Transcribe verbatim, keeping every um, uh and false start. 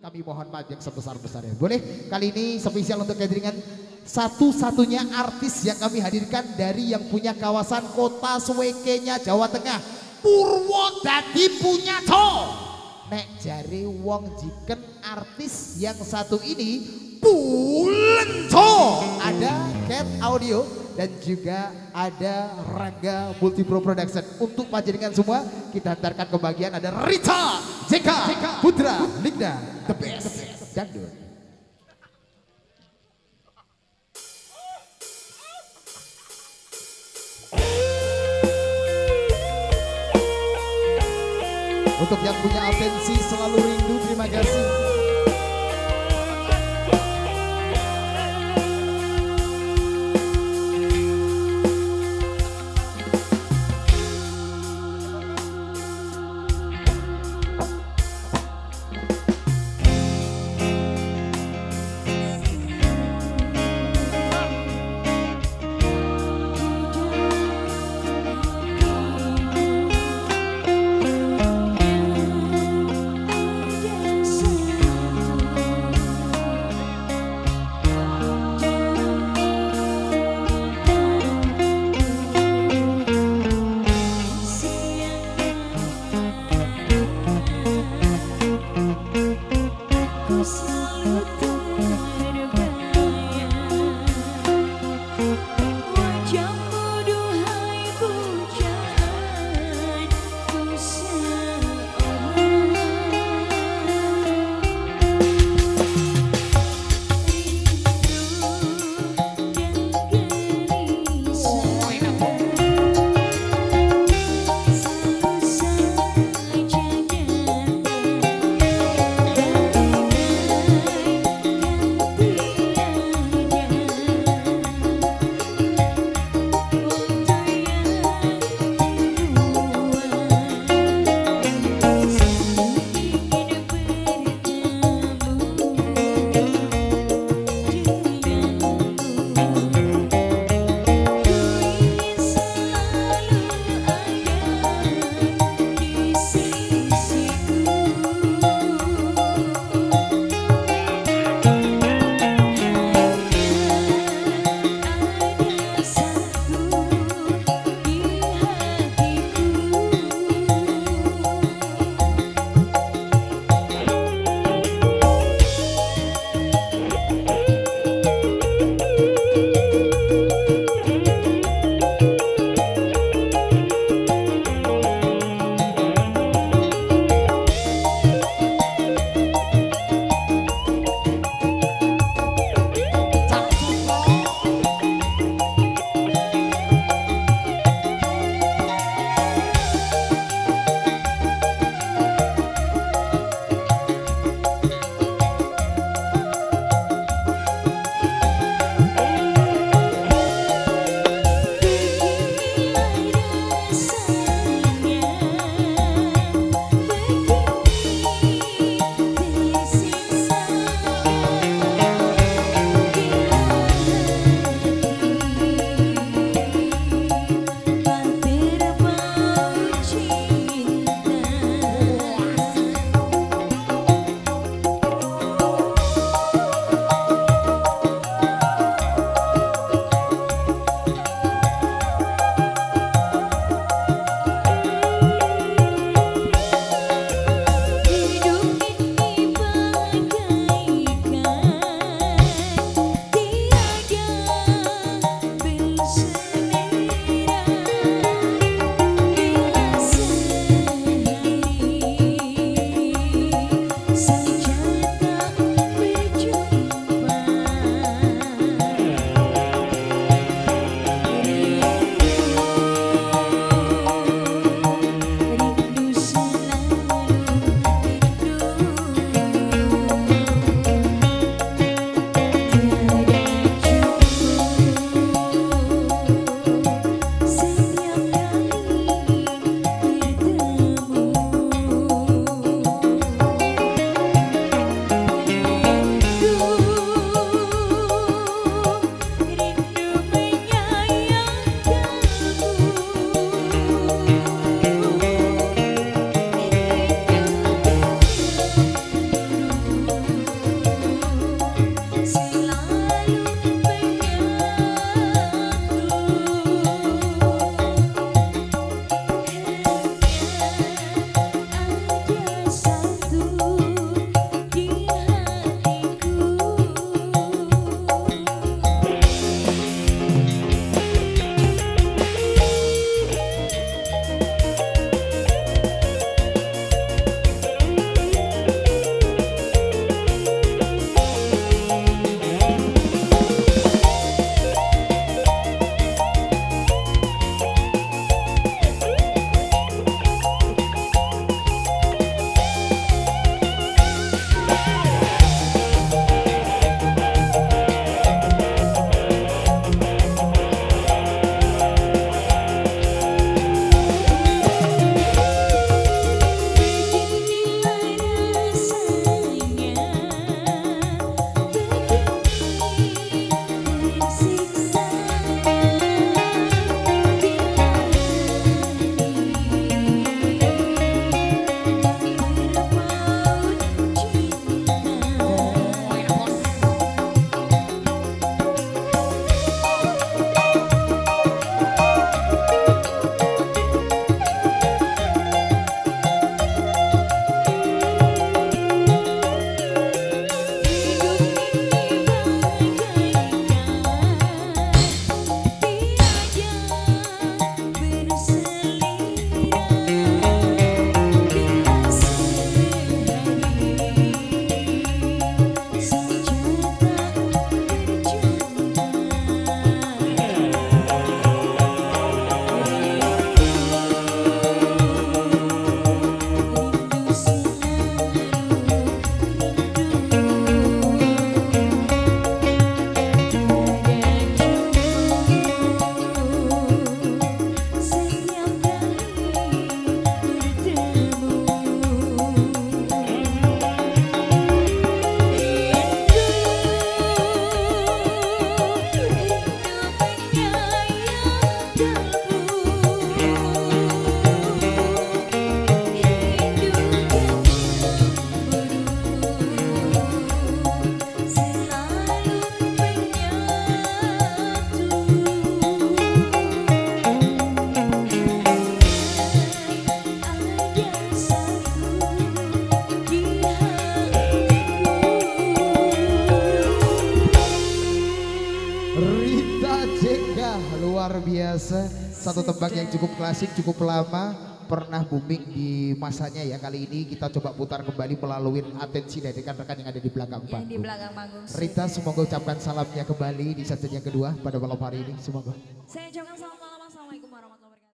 kami mohon maaf yang sebesar-besarnya. Boleh kali ini spesial untuk cateringan satu-satunya artis yang kami hadirkan dari yang punya kawasan kota Swekenya Jawa Tengah. Purwodadi punya to. Nek jari wong jiken artis yang satu ini Bulenco. Ada Cat Audio dan juga ada Rangga Multipro Production. Untuk panjenengan semua kita hantarkan kebahagiaan. Ada Rita Jeka Putra Ligda the best dangdut. Untuk yang punya atensi selalu rindu, terima kasih. satu tembang yang cukup klasik, cukup lama, pernah booming di masanya ya. Kali ini kita coba putar kembali melalui atensi dari rekan-rekan yang ada di belakang Yang panggung. di belakang panggung. Rita, semoga ucapkan salamnya kembali di sesi yang kedua pada malam hari ini. Semoga. Saya ucapkan selamat malam, assalamualaikum warahmatullahi wabarakatuh.